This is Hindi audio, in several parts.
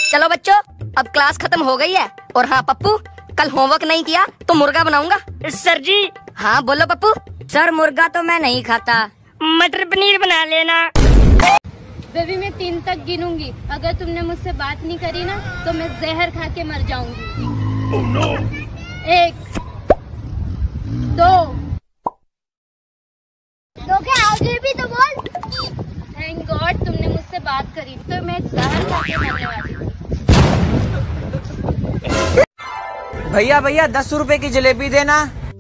चलो बच्चों, अब क्लास खत्म हो गई है। और हाँ पप्पू, कल होमवर्क नहीं किया तो मुर्गा बनाऊंगा। सर जी। हाँ बोलो पप्पू। सर मुर्गा तो मैं नहीं खाता, मटर पनीर बना लेना। बेबी मैं 3 तक गिनूंगी, अगर तुमने मुझसे बात नहीं करी ना तो मैं जहर खा के मर जाऊंगी। oh, no. 1 2 तो क्या आगे भी तो बोल। थैंक गॉड तुमने मुझसे बात करी, तो मैं जहर खा के मरने वाली थी। भैया भैया 10 रुपए की जलेबी देना।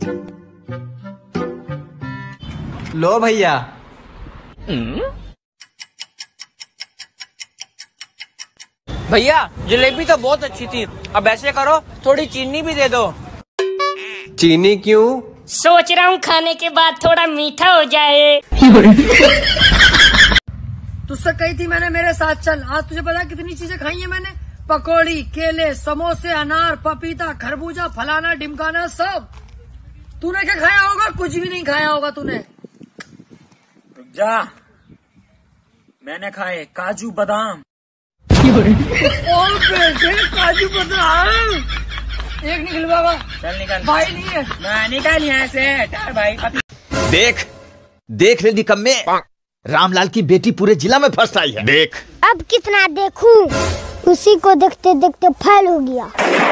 लो भैया। भैया जलेबी तो बहुत अच्छी थी, अब ऐसे करो थोड़ी चीनी भी दे दो। चीनी क्यों? सोच रहा हूँ खाने के बाद थोड़ा मीठा हो जाए। तुझसे कही थी मैंने मेरे साथ चल। आज तुझे पता कितनी चीजें खाई है मैंने? पकौड़ी, केले, समोसे, अनार, पपीता, खरबूजा, फलाना ढिमकाना सब। तूने क्या खाया होगा? कुछ भी नहीं खाया होगा तूने। रुक जा, मैंने खाए काजू बादाम। और बेटे काजू बादाम एक निकलवागा। चल निकल। भाई नहीं है। मैं निकल यहाँ से भाई। देख देख रे निकम्मे, रामलाल की बेटी पूरे जिला में फर्स्ट आई है। देख अब कितना देखूं? उसी को देखते देखते फेल हो गया।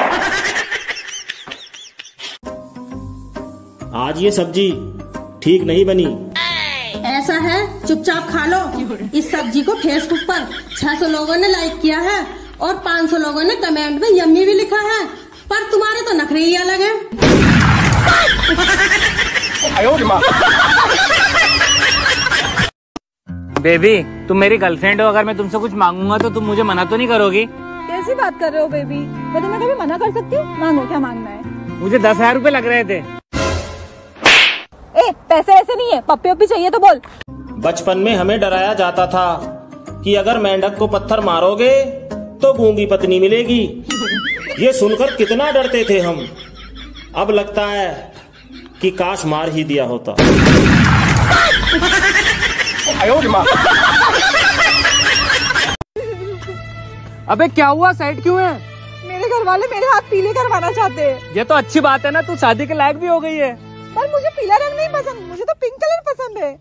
आज ये सब्जी ठीक नहीं बनी। ऐसा है, चुपचाप खा लो। इस सब्जी को फेसबुक पर 600 लोगों ने लाइक किया है और 500 लोगों ने कमेंट में यम्मी भी लिखा है, पर तुम्हारे तो नखरे ही अलग हैं। बेबी तुम मेरी गर्लफ्रेंड हो, अगर मैं तुमसे कुछ मांगूंगा तो तुम मुझे मना तो नहीं करोगी? कैसी बात कर रहे हो बेबी, मैं तुम्हें कभी मना कर सकती हूँ? मांगो, क्या मांगना है? मुझे 10,000 रुपए लग रहे थे। ए पैसे ऐसे नहीं है, पप्पी वप्पी चाहिए तो बोल। बचपन में हमें डराया जाता था कि अगर मेंढक को पत्थर मारोगे तो गूंगी पत्नी मिलेगी। ये सुनकर कितना डरते थे हम। अब लगता है कि काश मार ही दिया होता। अबे क्या हुआ, साइड क्यों है? मेरे घर वाले मेरे हाथ पीले करवाना चाहते हैं। ये तो अच्छी बात है ना, तू शादी के लायक भी हो गई है। पर मुझे पीला रंग नहीं पसंद, मुझे तो पिंक कलर पसंद है।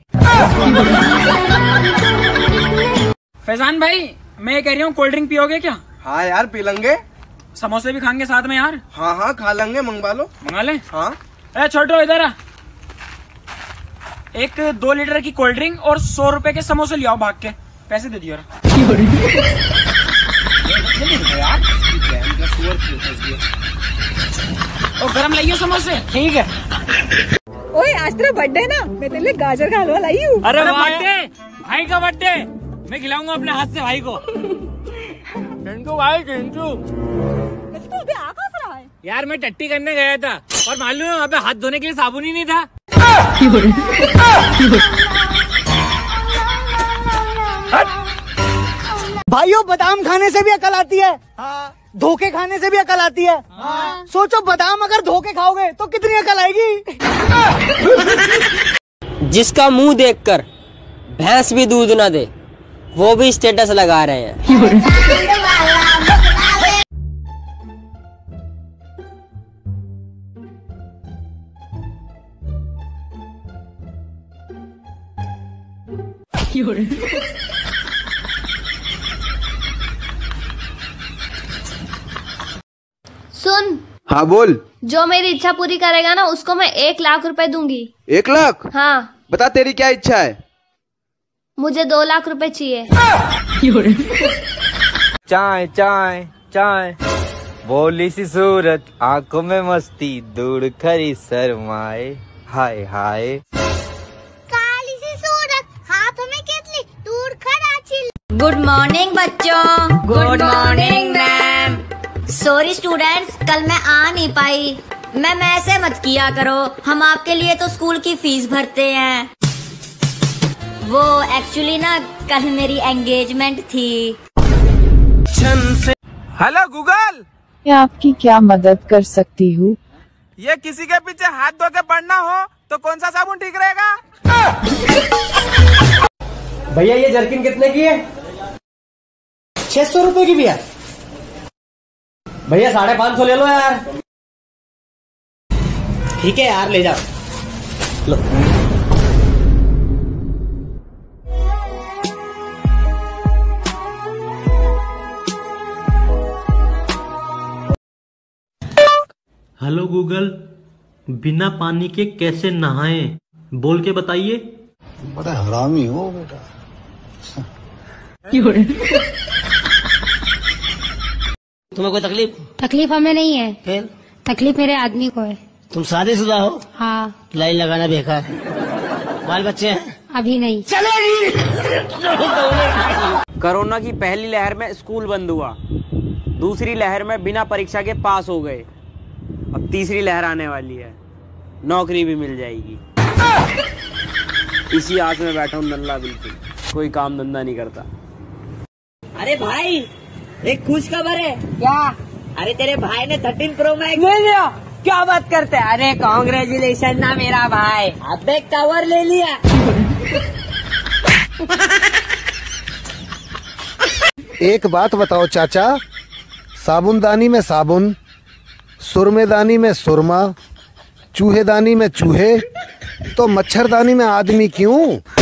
फैजान भाई मैं कह रही हूँ कोल्ड ड्रिंक पियोगे क्या? हाँ यार पी लेंगे। समोसे भी खाएंगे साथ में यार। हाँ हाँ खा लेंगे, मंगवा लो। मंगा ले। हाँ। ए छोटो इधर आ, एक 2 लीटर की कोल्ड ड्रिंक और 100 रुपए के समोसे ले आओ भाग के। पैसे दे दियो और गरम लाइयो समोसे। ठीक है। ओए आज तेरा बर्थडे ना, मैं तेरे लिए गाजर का हलवा लाई हूँ। अरे बर्थडे, भाई का बर्थडे, मैं खिलाऊंगा अपने हाथ से भाई को। भाई तो अभी आ कहाँ से रहा है? यार मैं टट्टी करने गया था और मालूम है वहाँ पे हाथ धोने के लिए साबुन ही नहीं था। भाइयों बादाम खाने से भी अकल आती है। हाँ। धोखे खाने से भी अकल आती है। हाँ। सोचो बादाम अगर धोखे खाओगे तो कितनी अकल आएगी। जिसका मुंह देखकर भैंस भी दूध ना दे, वो भी स्टेटस लगा रहे हैं। सुन। हाँ बोल। जो मेरी इच्छा पूरी करेगा ना उसको मैं 1 लाख रुपए दूंगी। 1 लाख? हाँ। बता तेरी क्या इच्छा है? मुझे 2 लाख रुपए चाहिए। चाय चाय चाय, बोली सी सूरत, आंखों में मस्ती, दूर खरी शर्माए, हाय हाय। काली सी सूरत, हाथों में केतली, दूर खरा चिल। गुड मॉर्निंग बच्चों। Good morning ma'am. Sorry students, कल मैं आ नहीं पाई। मैम ऐसे मत किया करो, हम आपके लिए तो स्कूल की फीस भरते हैं। वो एक्चुअली ना कल मेरी एंगेजमेंट थी। हेलो गूगल, मैं आपकी क्या मदद कर सकती हूँ? ये किसी के पीछे हाथ धो के पड़ना हो तो कौन सा साबुन ठीक रहेगा? भैया ये जर्किन कितने की है? 600 रुपए की भी है। भैया 550 ले लो यार। ठीक है यार, ले जाओ। लो। हेलो गूगल, बिना पानी के कैसे नहाएं? बोल के बताइए। बड़ा हरामी हो बेटा। तुम्हें कोई तकलीफ? तकलीफ हमें नहीं है। फिर? तकलीफ मेरे आदमी को है। तुम शादीशुदा हो? हाँ। लाइन लगाना बेकार है। बाल बच्चे हैं? अभी नहीं। चलेगी। कोरोना की पहली लहर में स्कूल बंद हुआ, दूसरी लहर में बिना परीक्षा के पास हो गए, अब तीसरी लहर आने वाली है, नौकरी भी मिल जाएगी। इसी आस में बैठा हूँ नल्ला, बिल्कुल कोई काम धंधा नहीं करता। अरे भाई, एक खुश खबर है। क्या? अरे तेरे भाई ने 13 प्रो मैक्स ले लिया। क्या बात करते हैं? अरे कांग्रेचुलेशन ना मेरा भाई, अबे कवर ले लिया। एक बात बताओ चाचा, साबुनदानी में साबुन, सुरमेदानी में सुरमा, चूहेदानी में चूहे, तो मच्छरदानी में आदमी क्यों?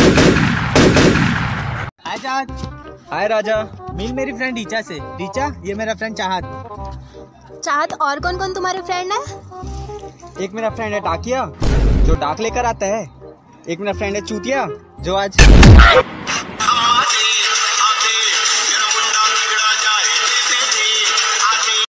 हाय राजा, मिल मेरी फ्रेंड रीचा से। रीचा, ये मेरा फ्रेंड चाहत। चाहत, और कौन कौन तुम्हारे फ्रेंड है? एक मेरा फ्रेंड है टाकिया, जो डाक लेकर आता है। एक मेरा फ्रेंड है चूतिया, जो आज